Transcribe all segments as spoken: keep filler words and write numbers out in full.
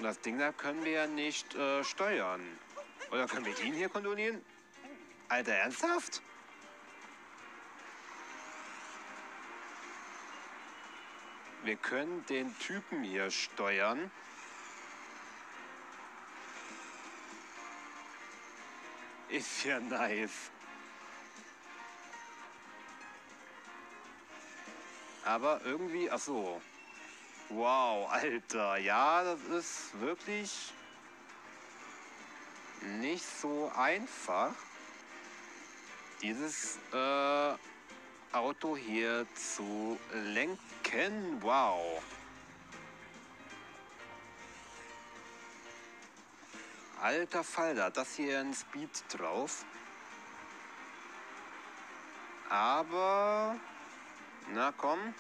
Und das Ding da können wir ja nicht äh, steuern. Oder können wir den hier kontrollieren? Alter, ernsthaft? Wir können den Typen hier steuern. Ist ja nice. Aber irgendwie, ach so. Wow, Alter, ja, das ist wirklich nicht so einfach, dieses äh, Auto hier zu lenken. Wow. Alter Falter, das hier ein Speed drauf. Aber, na komm.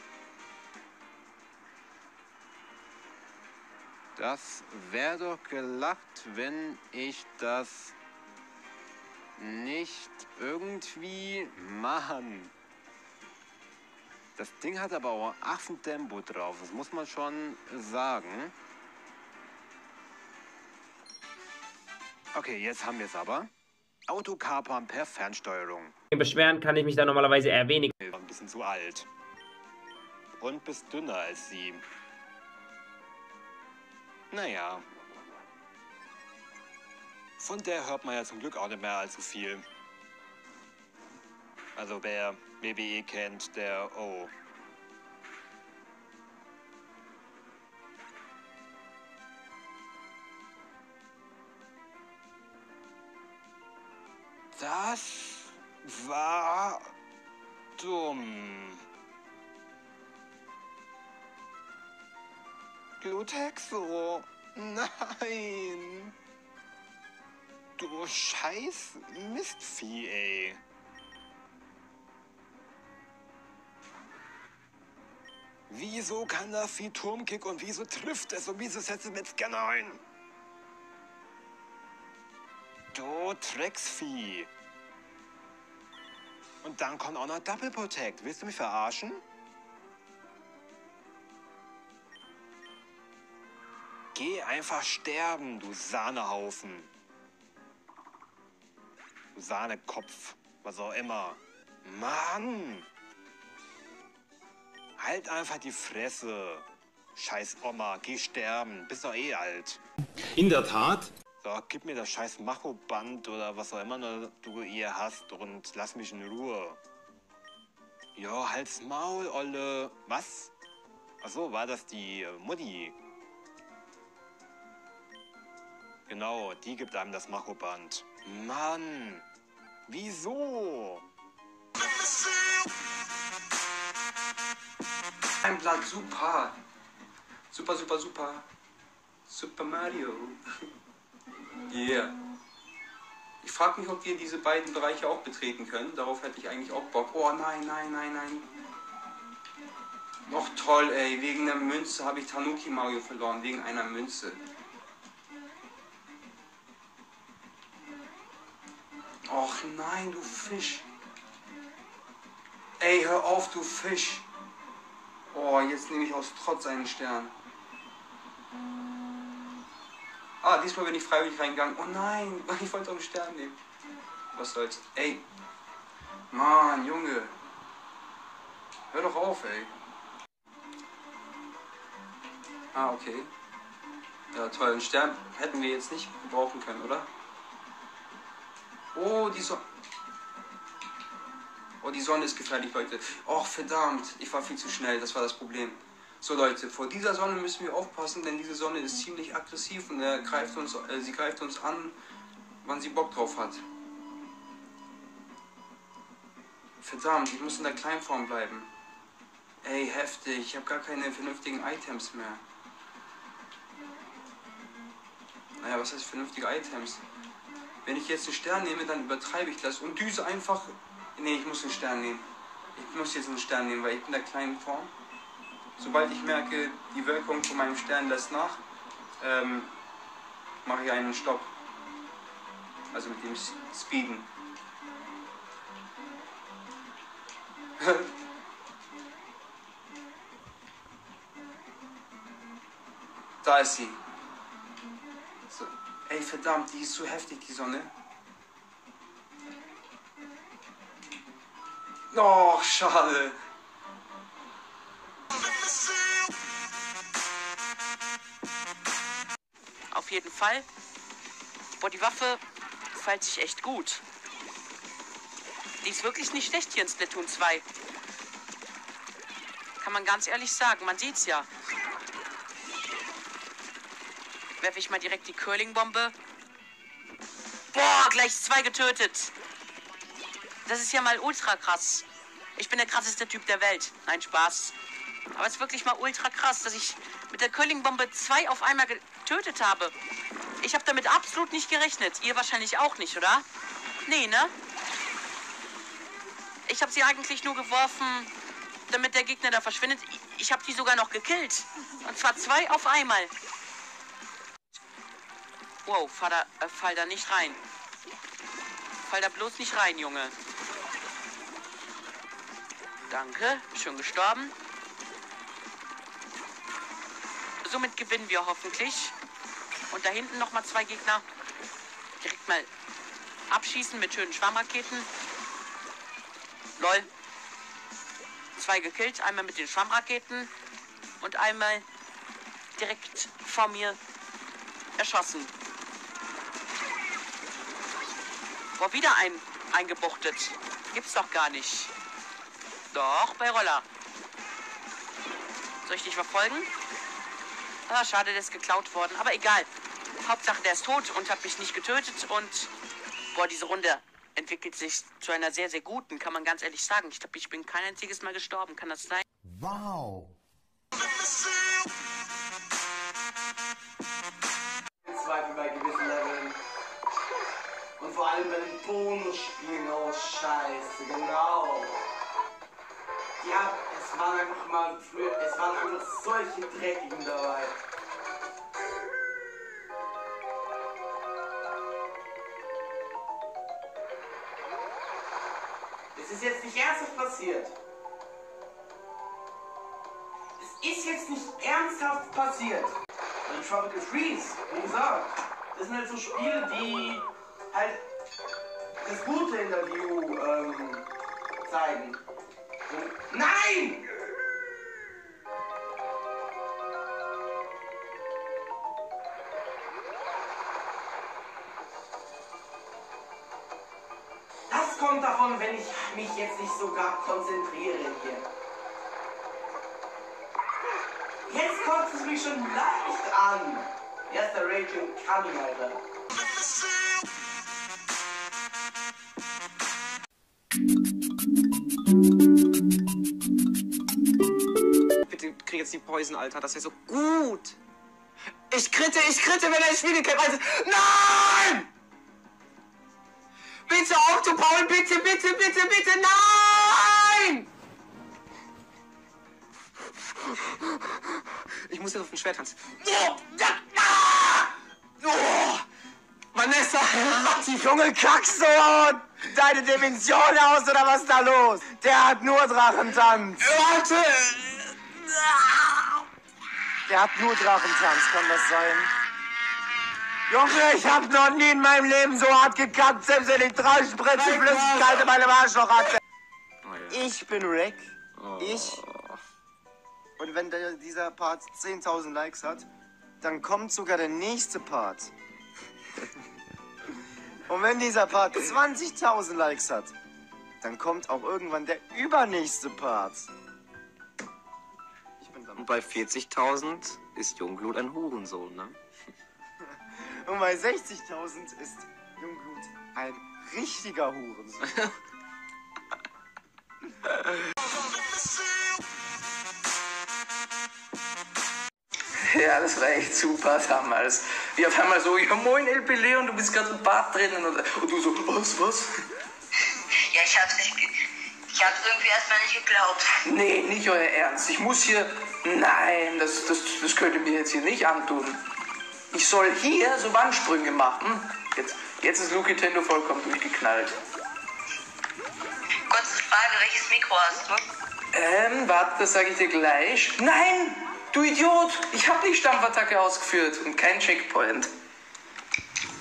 Das wäre doch gelacht, wenn ich das nicht irgendwie... Mann. Das Ding hat aber auch Affentempo drauf, das muss man schon sagen. Okay, jetzt haben wir es aber. Autokapern per Fernsteuerung. Beschweren kann ich mich da normalerweise eher wenig. Ein bisschen zu alt. Und bist dünner als sie. Naja. Von der hört man ja zum Glück auch nicht mehr allzu viel. Also wer W W E kennt, der... Oh. Das war dumm. Glutexo, nein. Du scheiß Mistvieh, ey. Wieso kann das Vieh Turmkick und wieso trifft es und wieso setzt es mit Scanner ein? Du Drecksvieh. Und dann kommt auch noch Double Protect. Willst du mich verarschen? Geh einfach sterben, du Sahnehaufen. Du Sahnekopf. Was auch immer. Mann! Halt einfach die Fresse. Scheiß Oma, geh sterben. Bist doch eh alt. In der Tat. So, gib mir das scheiß Machoband oder was auch immer du hier hast und lass mich in Ruhe. Jo, halt's Maul, Olle. Was? Achso, war das die äh, Mutti? Genau, die gibt einem das Machoband. Mann! Wieso? Ein Blatt, super. Super, super, super. Super Mario. Yeah. Ich frage mich, ob wir diese beiden Bereiche auch betreten können. Darauf hätte ich eigentlich auch Bock. Oh nein, nein, nein, nein. Noch toll, ey. Wegen der Münze habe ich Tanuki Mario verloren. Wegen einer Münze. Och nein, du Fisch. Ey, hör auf, du Fisch. Oh, jetzt nehme ich aus Trotz einen Stern. Ah, diesmal bin ich freiwillig reingegangen. Oh nein, ich wollte auch einen Stern nehmen. Was soll's. Ey. Mann, Junge. Hör doch auf, ey. Ah, okay. Ja, toll. Einen Stern hätten wir jetzt nicht gebrauchen können, oder? Oh, die Sonne. Oh, die Sonne ist gefährlich, Leute. Och, verdammt. Ich war viel zu schnell. Das war das Problem. So, Leute, vor dieser Sonne müssen wir aufpassen, denn diese Sonne ist ziemlich aggressiv und er greift uns, äh, sie greift uns an, wann sie Bock drauf hat. Verdammt, ich muss in der Kleinform bleiben. Ey, heftig. Ich habe gar keine vernünftigen Items mehr. Naja, was heißt vernünftige Items? Wenn ich jetzt einen Stern nehme, dann übertreibe ich das und düse einfach... Nee, ich muss einen Stern nehmen. Ich muss jetzt einen Stern nehmen, weil ich bin in der kleinen Form. Sobald ich merke, die Wirkung von meinem Stern lässt nach, ähm, mache ich einen Stopp. Also mit dem Speeden. Da ist sie. Ey, verdammt, die ist so heftig, die Sonne. Oh, schade. Auf jeden Fall. Boah, die Waffe gefällt sich echt gut. Die ist wirklich nicht schlecht hier in Splatoon zwei. Kann man ganz ehrlich sagen, man sieht's ja. Werfe ich mal direkt die Curling-Bombe. Boah, gleich zwei getötet. Das ist ja mal ultra krass. Ich bin der krasseste Typ der Welt. Nein, Spaß. Aber es ist wirklich mal ultra krass, dass ich mit der Curling-Bombe zwei auf einmal getötet habe. Ich habe damit absolut nicht gerechnet. Ihr wahrscheinlich auch nicht, oder? Nee, ne? Ich habe sie eigentlich nur geworfen, damit der Gegner da verschwindet. Ich habe die sogar noch gekillt. Und zwar zwei auf einmal. Wow, fall da, äh, fall da nicht rein. Fall da bloß nicht rein, Junge. Danke, schön gestorben. Somit gewinnen wir hoffentlich. Und da hinten nochmal zwei Gegner. Direkt mal abschießen mit schönen Schwammraketen. Lol. Zwei gekillt, einmal mit den Schwammraketen und einmal direkt vor mir erschossen. Boah, wieder ein eingebuchtet. Gibt's doch gar nicht. Doch, bei Roller. Soll ich dich verfolgen? Ah, schade, der ist geklaut worden. Aber egal. Hauptsache, der ist tot und hat mich nicht getötet. Und, boah, diese Runde entwickelt sich zu einer sehr, sehr guten, kann man ganz ehrlich sagen. Ich glaube, ich bin kein einziges Mal gestorben. Kann das sein? Wow. Zweifel bei gewissen Leveln. Und vor allem bei den Bonusspielen. Oh, scheiße, genau. Ja, es waren einfach mal früher, es waren einfach solche Dreckigen dabei. Es ist jetzt nicht ernsthaft passiert. Es ist jetzt nicht ernsthaft passiert. Und Tropical Freeze, wie gesagt, das sind halt so Spiele, die halt das Gute in der View ähm, zeigen. Und nein! Das kommt davon, wenn ich mich jetzt nicht sogar konzentriere hier. Jetzt kotzt es mich schon leicht an. Erster Raging Coming, Alter. Bitte krieg jetzt die Poison, Alter. Das wäre so gut. Ich kritte, ich kritte, wenn er Spiegel kämpft. Also, nein! Bitte Octopaul, bitte, bitte, bitte, bitte, nein! Ich muss jetzt auf den Schwert tanzen. Oh, ja, ah! Oh, Vanessa! Die Junge Kacksohn! Deine Dimension aus oder was ist da los? Der hat nur Drachentanz. Warte! Der hat nur Drachentanz, kann das sein? Junge, ich hab noch nie in meinem Leben so hart gekackt, selbst wenn ich drei Spritzen Flüssigkeit in meinem Arschloch hatte. Ich bin Rick. Ich. Und wenn der, dieser Part zehntausend Likes hat, dann kommt sogar der nächste Part. Und wenn dieser Part zwanzigtausend Likes hat, dann kommt auch irgendwann der übernächste Part. Ich bin Und bei vierzigtausend ist Jungblut ein Hurensohn, ne? Und bei sechzigtausend ist Jungblut ein richtiger Hurensohn. Ja, das war echt super damals. Wie auf einmal so, ja moin El Pelé und du bist gerade im Bad drinnen und, und du so, was, was? Ja, ich hab's nicht, ge ich hab's irgendwie erstmal nicht geglaubt. Nee, nicht euer Ernst. Ich muss hier, nein, das, das, das könnt ihr mir jetzt hier nicht antun. Ich soll hier so Wandsprünge machen. Jetzt, jetzt ist Luki Tendo vollkommen durchgeknallt. Kurze Frage, welches Mikro hast du? Ähm, warte, das sage ich dir gleich. Nein, du Idiot, ich habe die Stampfattacke ausgeführt und kein Checkpoint.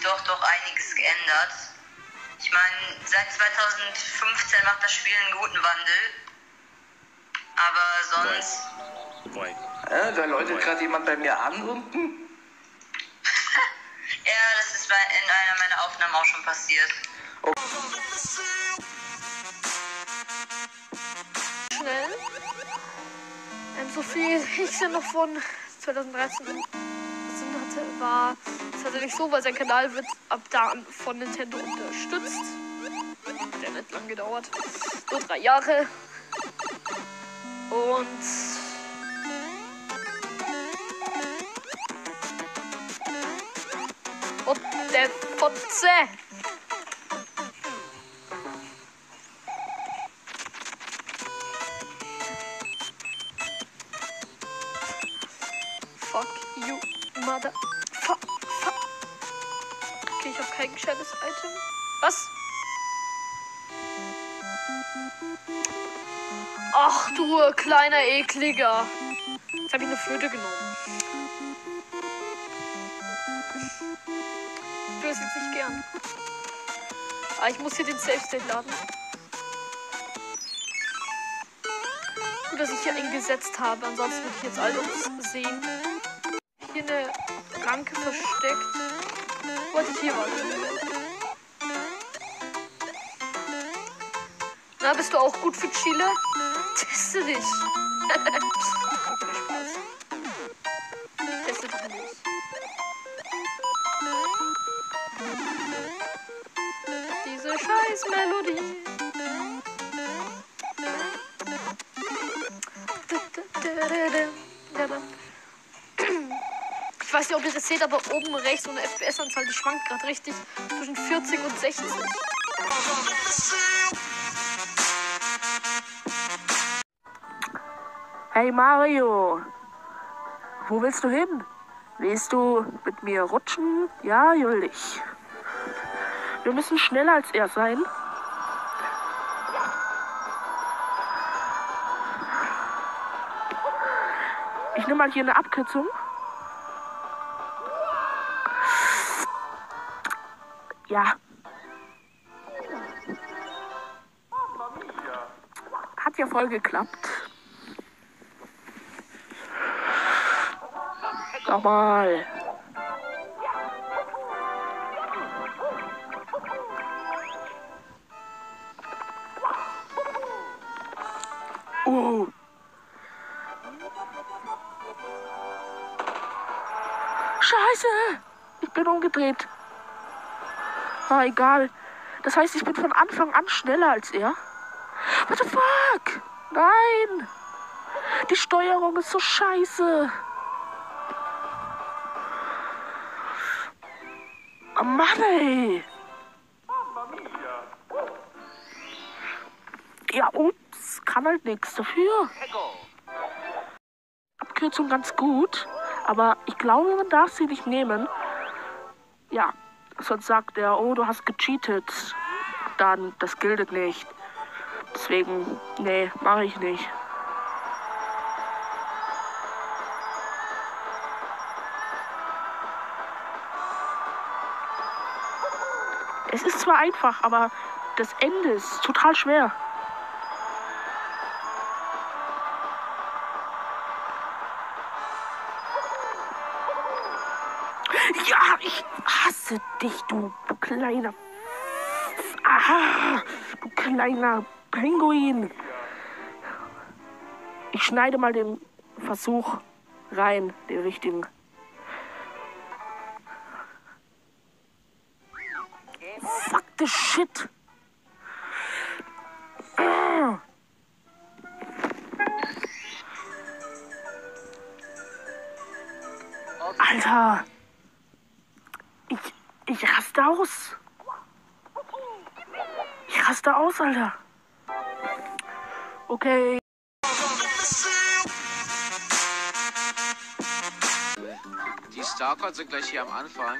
doch, doch einiges geändert. Ich meine, seit zweitausendfünfzehn macht das Spiel einen guten Wandel. Aber sonst... Boy. Ja, da läutet gerade jemand bei mir an unten. Ja, das ist bei, in einer meiner Aufnahmen auch schon passiert. Schnell. Ähm, so viel ich ja noch von zweitausenddreizehn hatte, war tatsächlich so, weil sein Kanal wird ab da von Nintendo unterstützt. Hat ja nicht lang gedauert. Nur drei Jahre. Und und der Fotze. Fuck you, mother. Fuck, fuck. Okay, ich habe kein gescheites Item. Was? Ach du kleiner Ekliger. Jetzt habe ich eine Flöte genommen. Ich tue es jetzt nicht gern. Aber ich muss hier den Safe State laden. Gut, dass ich hier einen gesetzt habe. Ansonsten würde ich jetzt alles sehen. Hier eine Ranke versteckt. Wollte ich hier was? Na, bist du auch gut für Chile? Teste dich. Okay, Spaß. Teste dich nicht. Diese scheiß Melodie. Ich weiß nicht, ob ihr das seht, aber oben rechts so eine F P S-Anzahl, die schwankt gerade richtig zwischen vierzig und sechzig. Hey Mario, wo willst du hin? Willst du mit mir rutschen? Ja, will ich. Wir müssen schneller als er sein. Ich nehme mal hier eine Abkürzung. Ja. Hat ja voll geklappt. Nochmal. Uh. Scheiße! Ich bin umgedreht. Ah, egal. Das heißt, ich bin von Anfang an schneller als er. What the fuck? Nein! Die Steuerung ist so scheiße. Oh Mann, ey. Ja, ups, kann halt nichts dafür. Abkürzung ganz gut, aber ich glaube, man darf sie nicht nehmen. Ja, sonst sagt er, oh, du hast gecheatet. Dann, das gilt nicht. Deswegen, nee, mache ich nicht. Es ist zwar einfach, aber das Ende ist total schwer. Ja, ich hasse dich, du kleiner... Aha, du kleiner Pinguin. Ich schneide mal den Versuch rein, den richtigen. Fuck the shit. Alter. Ich, ich raste aus. Ich raste aus, Alter. Okay. Die Starcoins sind gleich hier am Anfang.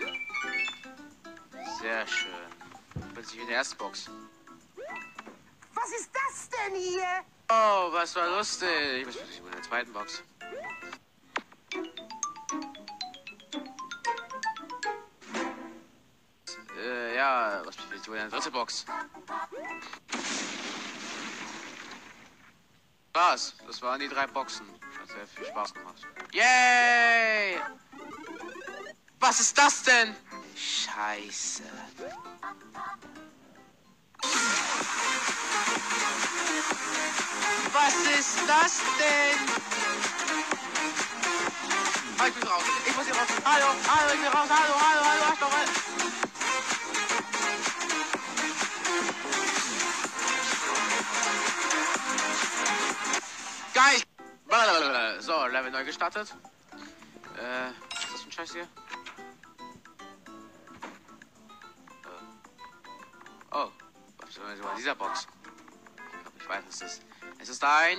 Sehr schön. Plötzlich in der ersten Box. Was ist das denn hier? Oh, was war lustig. Ich muss in der zweiten Box. Ja, was spielt wohl eine dritte Box? Was? Das waren die drei Boxen. Hat sehr viel Spaß gemacht. Yay! Was ist das denn? Scheiße. Was ist das denn? Oh, ich bin raus. Ich muss hier raus. Hallo, hallo, ich bin raus. Hallo, hallo, hallo, Arschloch, hallo. Geil! So, Level neu gestartet. Äh, was ist das für ein Scheiß hier? Oh, was ist denn in dieser Box? Ich glaube, ich weiß, was es ist. Es ist ein...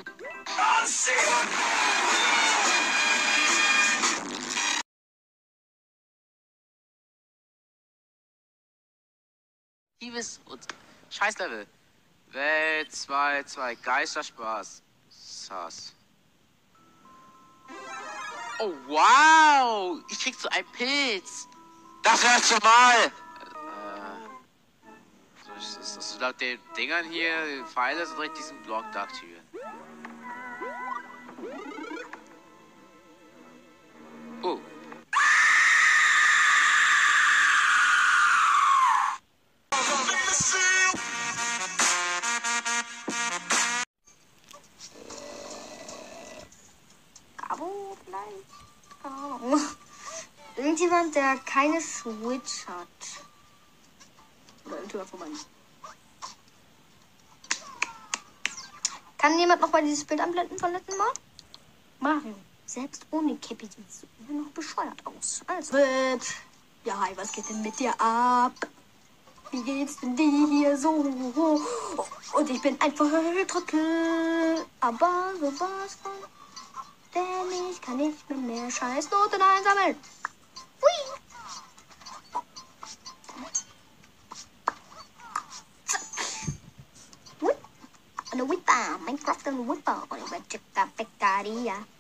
Liebes und Scheißlevel. Welt zwei zwei Geisterspaß. Sass. Oh wow! Ich krieg so einen Pilz. Das hörst du mal! Äh, so ist, ist das laut den Dingern hier, die Pfeile sind direkt diesen Block da aktivieren. Oh. Abo vielleicht? Keine Ahnung. Irgendjemand, der keine Switch hat. Oder irgendjemand von meinen. Kann jemand noch mal dieses Bild anblenden von letzten Mal? Mario, selbst ohne Cappy siehst du immer noch bescheuert aus. Also. Ja, hi, was geht denn mit dir ab? Wie geht's denn dir hier so? Und ich bin einfach ein Trottel. Aber sowas von. Denn ich kann nicht mehr, mehr Scheißnoten einsammeln. Hui. Zack. Whip. Eine Whipper. Minecraft und Whipper. Und über Chica Beccaria.